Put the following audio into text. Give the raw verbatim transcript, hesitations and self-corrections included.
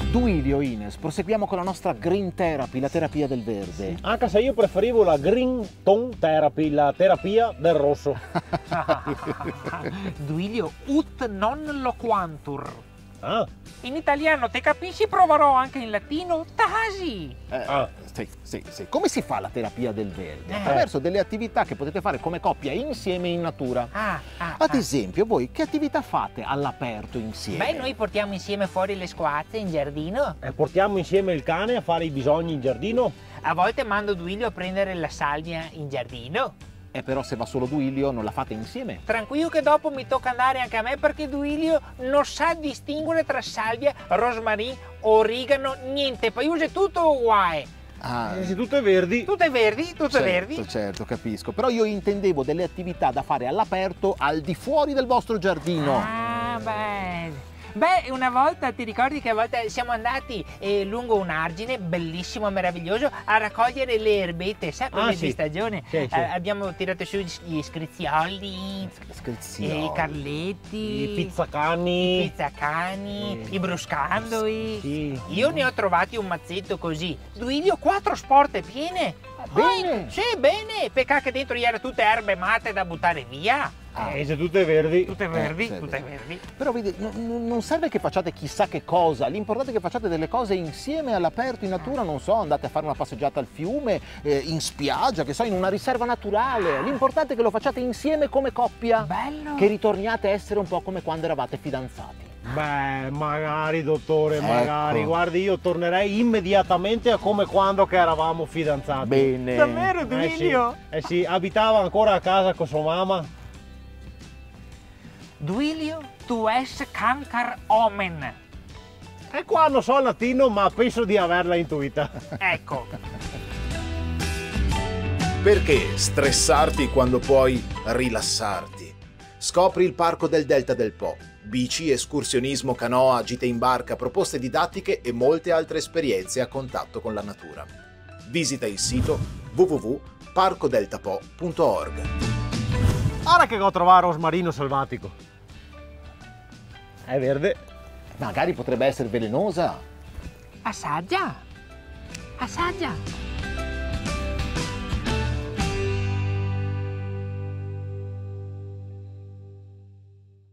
Duilio, Ines, proseguiamo con la nostra Green Therapy, la terapia del verde. Anche se io preferivo la Green Tone Therapy, la terapia del rosso. Duilio, ut non loquantur. Ah, In italiano, te capisci? Proverò anche in latino. Tasi. Eh, Ah. sì, sì, sì. Come si fa la terapia del verde? Eh. Attraverso delle attività che potete fare come coppia insieme in natura. Ah, ah, Ad ah. esempio, voi che attività fate all'aperto insieme? Beh, noi portiamo insieme fuori le squazze in giardino. e portiamo insieme il cane a fare i bisogni in giardino? A volte mando Duilio a prendere la salvia in giardino. E però se va solo Duilio non la fate insieme. Tranquillo che dopo mi tocca andare anche a me perché Duilio non sa distinguere tra salvia, rosmarino, origano, niente. Poi usa tutto uguale. Ah, Eh, se tutto è verdi. Tutte verdi, tutte certo, verdi. certo, capisco. Però io intendevo delle attività da fare all'aperto al di fuori del vostro giardino. Ah, beh. Beh, una volta ti ricordi che a volte siamo andati eh, lungo un argine bellissimo, meraviglioso, a raccogliere le erbette, sai, quelle Ah, di sì. stagione? Sì, sì. Eh, abbiamo tirato su gli scrizioli, Scherzioli. i carletti, I pizzacani. i pizzacani, Sì. i bruscandoli. Sì. Io ne ho trovati un mazzetto così. Duilio, quattro sporte piene. Bene. Poi, sì, bene. Peccato che dentro gli erano tutte erbe matte da buttare via. Ah. E se tutto è verdi. Tutte verdi, sì, tutte sì. verdi. Però vedi, no- no- non serve che facciate chissà che cosa, l'importante è che facciate delle cose insieme all'aperto, in natura, non so, andate a fare una passeggiata al fiume, eh, in spiaggia, che so, in una riserva naturale. L'importante è che lo facciate insieme come coppia, Bello. che ritorniate a essere un po' come quando eravate fidanzati. Beh, magari dottore, Ecco. magari. Guardi, io tornerei immediatamente a come quando che eravamo fidanzati. Bene. Davvero, Eh Duilio? sì, eh sì, abitava ancora a casa con sua mamma. Duilio, tu es cancar omen. E qua non so il latino, ma penso di averla intuita. Ecco. Perché stressarti quando puoi rilassarti? Scopri il Parco del Delta del Po. Bici, escursionismo, canoa, gite in barca, proposte didattiche e molte altre esperienze a contatto con la natura. Visita il sito w w w punto parco delta po punto org. Ora che ho trovato rosmarino selvatico. È verde. Magari potrebbe essere velenosa. Assaggia. Assaggia.